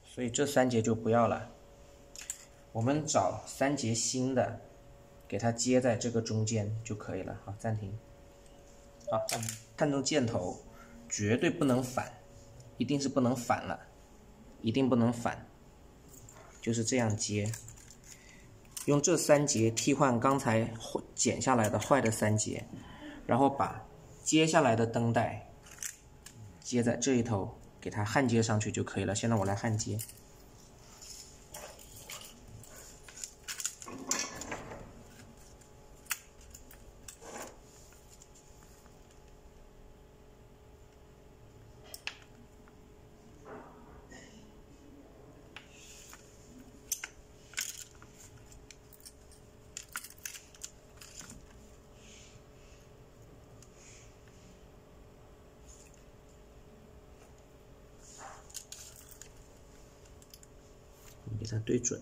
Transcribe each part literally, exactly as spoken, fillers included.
所以这三节就不要了。我们找三节新的，给它接在这个中间就可以了。好，暂停。好，看中箭头，绝对不能反，一定是不能反了，一定不能反，就是这样接。用这三节替换刚才剪下来的坏的三节，然后把接下来的灯带接在这一头，给它焊接上去就可以了。现在我来焊接。给它对准。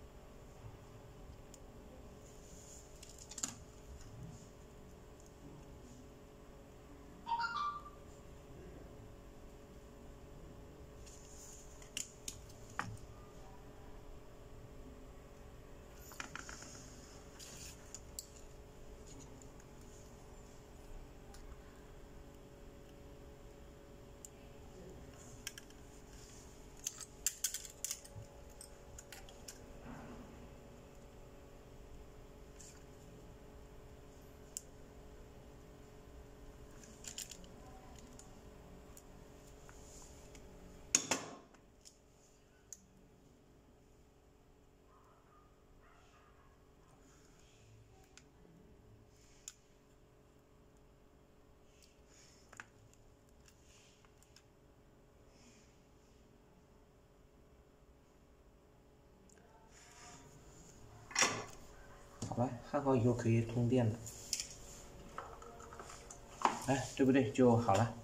好了，焊好以后可以通电了。哎，对不对？就好了。